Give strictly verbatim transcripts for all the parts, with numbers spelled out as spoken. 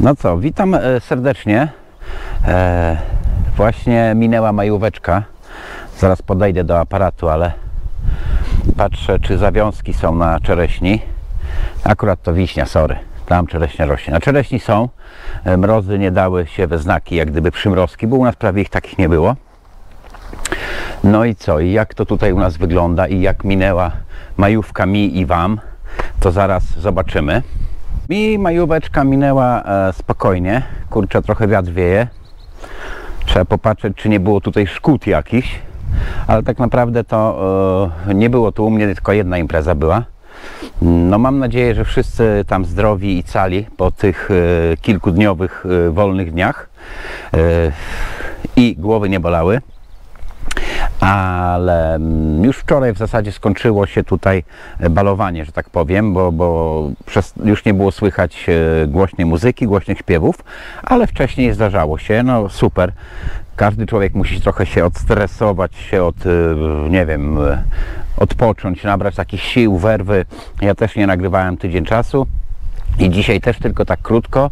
No co, witam serdecznie. E, właśnie minęła majóweczka. Zaraz podejdę do aparatu, ale patrzę, czy zawiązki są na czereśni. Akurat to wiśnia, sorry. Tam czereśnia rośnie. Na czereśni są. Mrozy nie dały się we znaki, jak gdyby przymrozki, bo u nas prawie ich takich nie było. No i co? I jak to tutaj u nas wygląda i jak minęła majówka mi i wam, to zaraz zobaczymy. Mi majóweczka minęła e, spokojnie. Kurczę, trochę wiatr wieje. Trzeba popatrzeć, czy nie było tutaj szkód jakichś. Ale tak naprawdę to e, nie było tu u mnie, tylko jedna impreza była. No mam nadzieję, że wszyscy tam zdrowi i cali po tych e, kilkudniowych e, wolnych dniach e, i głowy nie bolały. Ale już wczoraj w zasadzie skończyło się tutaj balowanie, że tak powiem, bo, bo przez, już nie było słychać głośnej muzyki, głośnych śpiewów, ale wcześniej zdarzało się, no super. Każdy człowiek musi trochę się odstresować, się od, nie wiem, odpocząć, nabrać takich sił, werwy. Ja też nie nagrywałem tydzień czasu i dzisiaj też tylko tak krótko.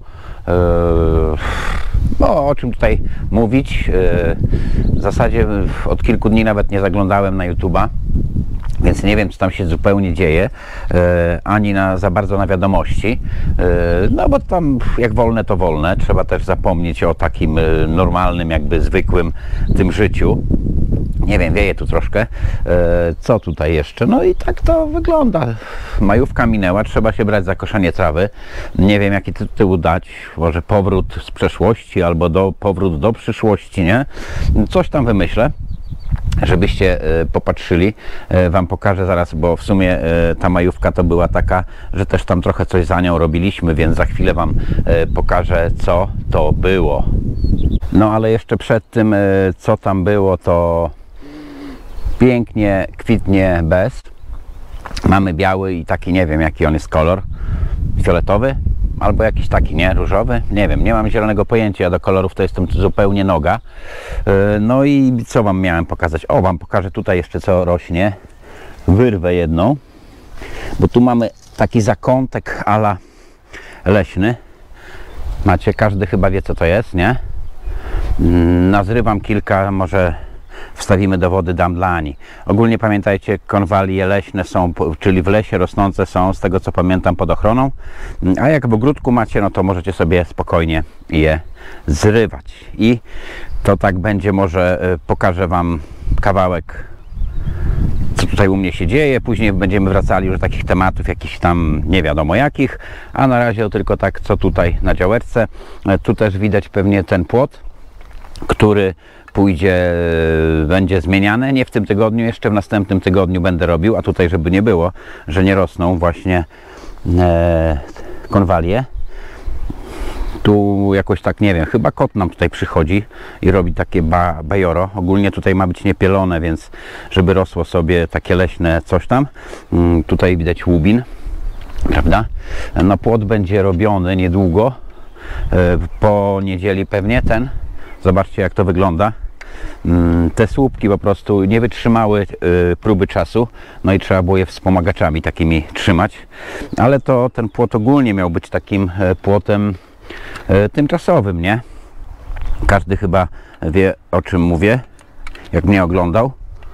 No, o czym tutaj mówić? W zasadzie od kilku dni nawet nie zaglądałem na YouTube'a, więc nie wiem, co tam się zupełnie dzieje, ani na, za bardzo na wiadomości. No bo tam jak wolne, to wolne. Trzeba też zapomnieć o takim normalnym, jakby zwykłym tym życiu. Nie wiem, wieje tu troszkę. Co tutaj jeszcze? No i tak to wygląda. Majówka minęła, trzeba się brać za koszenie trawy. Nie wiem, jaki tytuł dać. Może powrót z przeszłości albo do, powrót do przyszłości, nie? Coś tam wymyślę, żebyście popatrzyli. Wam pokażę zaraz, bo w sumie ta majówka to była taka, że też tam trochę coś za nią robiliśmy, więc za chwilę Wam pokażę, co to było. No ale jeszcze przed tym, co tam było, to pięknie kwitnie bez. Mamy biały i taki, nie wiem jaki on jest kolor, fioletowy albo jakiś taki, nie, różowy, nie wiem, nie mam zielonego pojęcia, ja do kolorów to jestem zupełnie noga. No i co wam miałem pokazać? O, wam pokażę tutaj jeszcze, co rośnie. Wyrwę jedną, bo tu mamy taki zakątek ala leśny. Macie, każdy chyba wie, co to jest, nie? Nazrywam kilka, może wstawimy do wody, dam dla Ani. Ogólnie pamiętajcie, konwalie leśne są, czyli w lesie rosnące są, z tego co pamiętam, pod ochroną. A jak w ogródku macie, no to możecie sobie spokojnie je zrywać. I to tak będzie, może pokażę wam kawałek, co tutaj u mnie się dzieje. Później będziemy wracali już do takich tematów, jakichś tam nie wiadomo jakich. A na razie tylko tak, co tutaj na działeczce. Tu też widać pewnie ten płot, który pójdzie, będzie zmieniane, nie w tym tygodniu, jeszcze w następnym tygodniu będę robił, a tutaj żeby nie było, że nie rosną właśnie e, konwalie. Tu jakoś tak, nie wiem, chyba kot nam tutaj przychodzi i robi takie ba, bajoro. Ogólnie tutaj ma być niepielone, więc żeby rosło sobie takie leśne coś tam. Mm, tutaj widać łubin, prawda? No płot będzie robiony niedługo, e, po niedzieli pewnie ten. Zobaczcie, jak to wygląda. Te słupki po prostu nie wytrzymały próby czasu, no i trzeba było je wspomagaczami takimi trzymać, ale to ten płot ogólnie miał być takim płotem tymczasowym, nie? Każdy chyba wie, o czym mówię, jak mnie oglądał.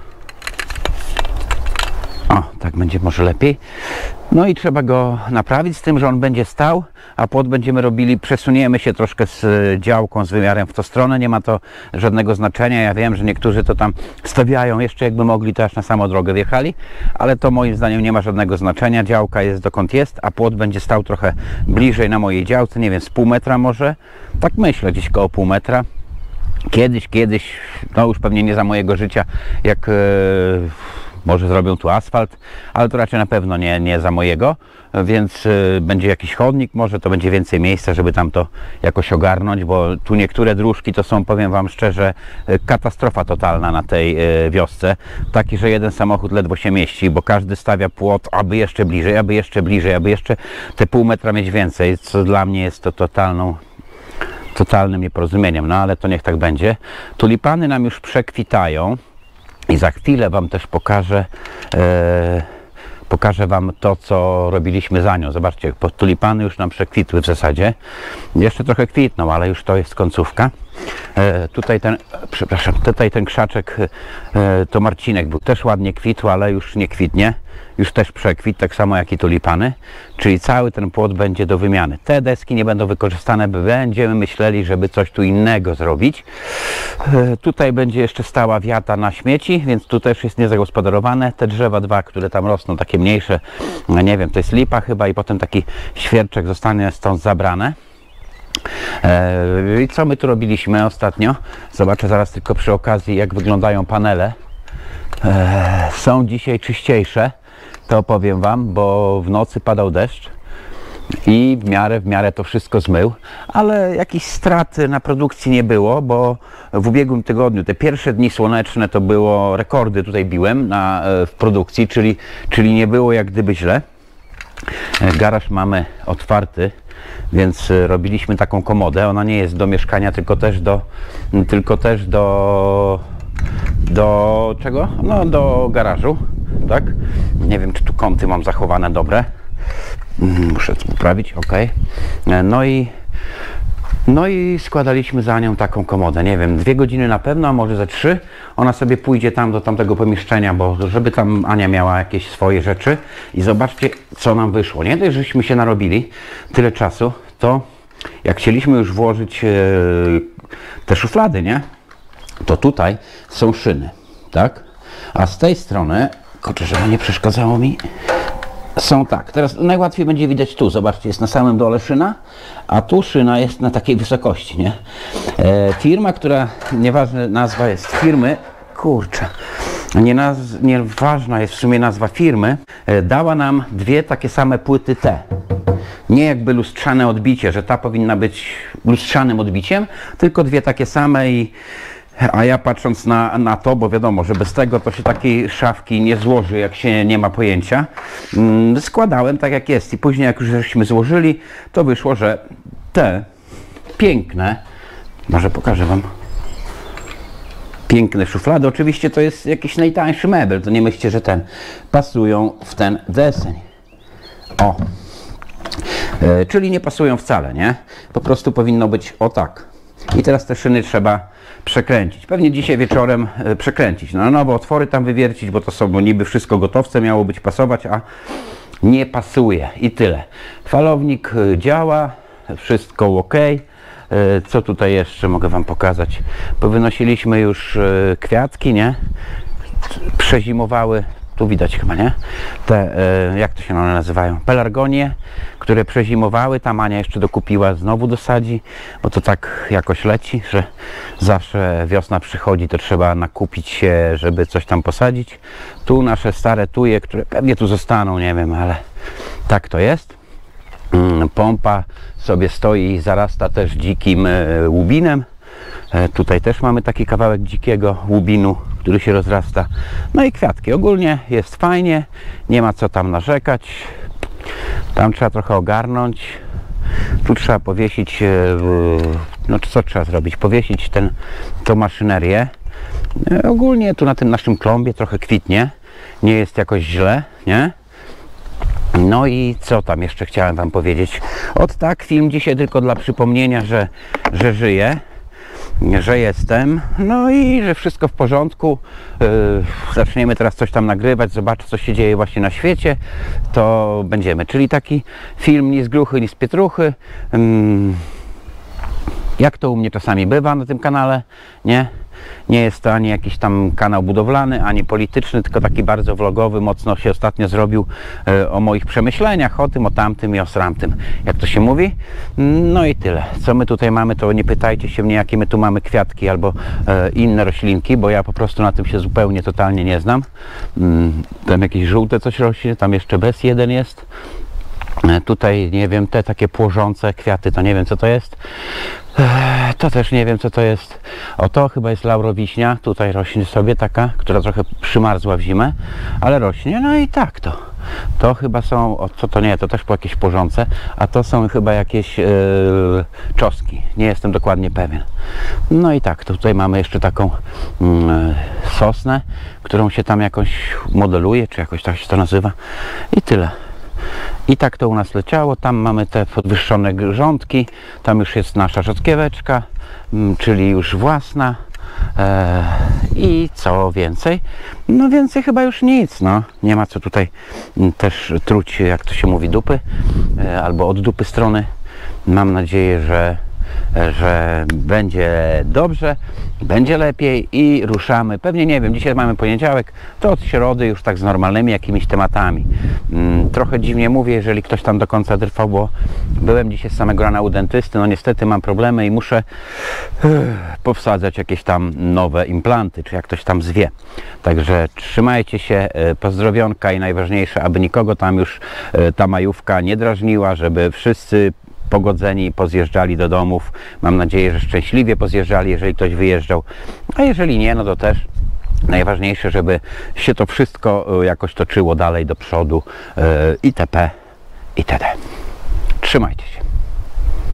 O, tak będzie może lepiej. No i trzeba go naprawić z tym, że on będzie stał, a płot będziemy robili, przesuniemy się troszkę z działką, z wymiarem w tą stronę, nie ma to żadnego znaczenia. Ja wiem, że niektórzy to tam stawiają, jeszcze jakby mogli, to aż na samą drogę wjechali, ale to moim zdaniem nie ma żadnego znaczenia. Działka jest dokąd jest, a płot będzie stał trochę bliżej na mojej działce, nie wiem, z pół metra może, tak myślę, gdzieś koło pół metra. Kiedyś, kiedyś, no już pewnie nie za mojego życia, jak... Yy, może zrobią tu asfalt, ale to raczej na pewno nie, nie za mojego, więc y, będzie jakiś chodnik, może to będzie więcej miejsca, żeby tam to jakoś ogarnąć, bo tu niektóre dróżki to są, powiem wam szczerze, y, katastrofa totalna na tej y, wiosce. Taki, że jeden samochód ledwo się mieści, bo każdy stawia płot, aby jeszcze bliżej, aby jeszcze bliżej, aby jeszcze te pół metra mieć więcej, co dla mnie jest to totalną totalnym nieporozumieniem, no ale to niech tak będzie. Tulipany nam już przekwitają. I za chwilę wam też pokażę e, pokażę Wam to, co robiliśmy za nią. Zobaczcie, tulipany już nam przekwitły w zasadzie. Jeszcze trochę kwitną, ale już to jest końcówka. E, tutaj ten, przepraszam, tutaj ten krzaczek e, to Marcinek był, też ładnie kwitł, ale już nie kwitnie. Już też przekwit, tak samo jak i tulipany. Czyli cały ten płot będzie do wymiany. Te deski nie będą wykorzystane, by będziemy myśleli, żeby coś tu innego zrobić. E, tutaj będzie jeszcze stała wiata na śmieci, więc tu też jest niezagospodarowane. Te drzewa dwa, które tam rosną, takie mniejsze, no nie wiem, to jest lipa chyba i potem taki świerczek zostanie stąd zabrane. I co my tu robiliśmy ostatnio? Zobaczę zaraz tylko przy okazji, jak wyglądają panele. Są dzisiaj czyściejsze, to powiem Wam, bo w nocy padał deszcz i w miarę, w miarę to wszystko zmył, ale jakichś strat na produkcji nie było, bo w ubiegłym tygodniu, te pierwsze dni słoneczne, to było rekordy, tutaj biłem na, w produkcji, czyli, czyli nie było jak gdyby źle. Garaż mamy otwarty, więc robiliśmy taką komodę. Ona nie jest do mieszkania, tylko też do, tylko też do, do czego? No do garażu, tak? Nie wiem, czy tu kąty mam zachowane dobre. Muszę to poprawić, ok. No i No i składaliśmy za nią taką komodę, nie wiem, dwie godziny na pewno, a może ze trzy. Ona sobie pójdzie tam do tamtego pomieszczenia, bo żeby tam Ania miała jakieś swoje rzeczy. I zobaczcie, co nam wyszło. Nie dość, żeśmy się narobili tyle czasu, to jak chcieliśmy już włożyć e, te szuflady, nie? To tutaj są szyny, tak? A z tej strony, kurczę, żeby nie przeszkadzało mi, są tak. Teraz najłatwiej będzie widać tu, zobaczcie, jest na samym dole szyna, a tu szyna jest na takiej wysokości, nie? E, firma, która, nieważna nazwa jest firmy, kurczę, nie naz, nieważna jest w sumie nazwa firmy, e, dała nam dwie takie same płyty T. Nie jakby lustrzane odbicie, że ta powinna być lustrzanym odbiciem, tylko dwie takie same i a ja patrząc na, na to, bo wiadomo, że bez tego to się takiej szafki nie złoży, jak się nie ma pojęcia, mm, składałem tak jak jest i później jak już żeśmy złożyli, to wyszło, że te piękne, może pokażę Wam, piękne szuflady, oczywiście to jest jakiś najtańszy mebel, to nie myślcie, że ten, pasują w ten deseń. O, e, czyli nie pasują wcale, nie? Po prostu powinno być o tak. I teraz te szyny trzeba przekręcić. Pewnie dzisiaj wieczorem e, przekręcić. No nowe otwory tam wywiercić, bo to są bo niby wszystko gotowce, miało być pasować, a nie pasuje. I tyle. Falownik e, działa, wszystko ok. E, co tutaj jeszcze mogę Wam pokazać? Powynosiliśmy już e, kwiatki, nie? Przezimowały. Tu widać chyba, nie? Te, e, jak to się one nazywają? Pelargonie, które przezimowały. Tam Ania jeszcze dokupiła, znowu dosadzi, bo to tak jakoś leci, że zawsze wiosna przychodzi, to trzeba nakupić się, żeby coś tam posadzić. Tu nasze stare tuje, które pewnie tu zostaną, nie wiem, ale tak to jest. Pompa sobie stoi i zarasta też dzikim e, łubinem. E, tutaj też mamy taki kawałek dzikiego łubinu, który się rozrasta. No i kwiatki. Ogólnie jest fajnie, nie ma co tam narzekać. Tam trzeba trochę ogarnąć. Tu trzeba powiesić, e, no co trzeba zrobić? Powiesić ten, tą maszynerię. E, ogólnie tu na tym naszym klombie trochę kwitnie. Nie jest jakoś źle, nie? No i co tam jeszcze chciałem Wam powiedzieć? Ot tak, film dzisiaj tylko dla przypomnienia, że, że żyję, że jestem, no i że wszystko w porządku. Yy, zaczniemy teraz coś tam nagrywać, zobaczę, co się dzieje właśnie na świecie, to będziemy. Czyli taki film ni z gruchy, ni z pietruchy. Yy, jak to u mnie czasami bywa na tym kanale, nie? Nie jest to ani jakiś tam kanał budowlany, ani polityczny, tylko taki bardzo vlogowy. Mocno się ostatnio zrobił e, o moich przemyśleniach, o tym, o tamtym i o sramtym, jak to się mówi. No i tyle. Co my tutaj mamy, to nie pytajcie się mnie, jakie my tu mamy kwiatki albo e, inne roślinki, bo ja po prostu na tym się zupełnie, totalnie nie znam. Mm, tam jakieś żółte coś rośnie, tam jeszcze bez jeden jest. E, tutaj, nie wiem, te takie płożące kwiaty, to nie wiem, co to jest. To też nie wiem, co to jest. O, to chyba jest laurowiśnia. Tutaj rośnie sobie taka, która trochę przymarzła w zimę, ale rośnie. No i tak to. To chyba są, o, co to nie, to też po jakieś porządce, a to są chyba jakieś yy, czoski. Nie jestem dokładnie pewien. No i tak, to tutaj mamy jeszcze taką yy, sosnę, którą się tam jakoś modeluje, czy jakoś tak się to nazywa i tyle. I tak to u nas leciało. Tam mamy te podwyższone grządki, tam już jest nasza rzodkieweczka, czyli już własna. Eee, I co więcej? No więcej chyba już nic, no. Nie ma co tutaj też truć, jak to się mówi, dupy, e, albo od dupy strony. Mam nadzieję, że że będzie dobrze, będzie lepiej i ruszamy. Pewnie, nie wiem, dzisiaj mamy poniedziałek, to od środy już tak z normalnymi jakimiś tematami. Hmm, trochę dziwnie mówię, jeżeli ktoś tam do końca trwał, bo byłem dzisiaj z samego rana u dentysty, no niestety mam problemy i muszę uh, powsadzać jakieś tam nowe implanty, czy jak ktoś tam zwie. Także trzymajcie się, pozdrowionka i najważniejsze, aby nikogo tam już ta majówka nie drażniła, żeby wszyscy pogodzeni pozjeżdżali do domów. Mam nadzieję, że szczęśliwie pozjeżdżali, jeżeli ktoś wyjeżdżał, a jeżeli nie, no to też najważniejsze, żeby się to wszystko jakoś toczyło dalej do przodu, itp. itd. Trzymajcie się.